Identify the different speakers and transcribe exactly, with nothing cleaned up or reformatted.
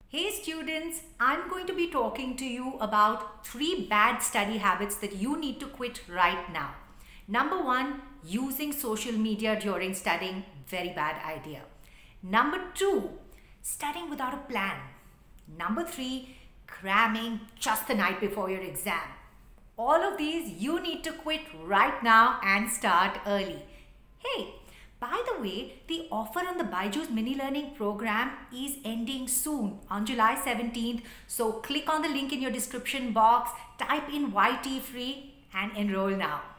Speaker 1: Hey students, I'm going to be talking to you about three bad study habits that you need to quit right now. Number one, using social media during studying, very bad idea. Number two, studying without a plan. Number three, cramming just the night before your exam. All of these you need to quit right now and start early. Hey, by the way, the offer on the BYJU'S mini learning program is ending soon on July seventeenth. So click on the link in your description box, type in Y T free and enroll now.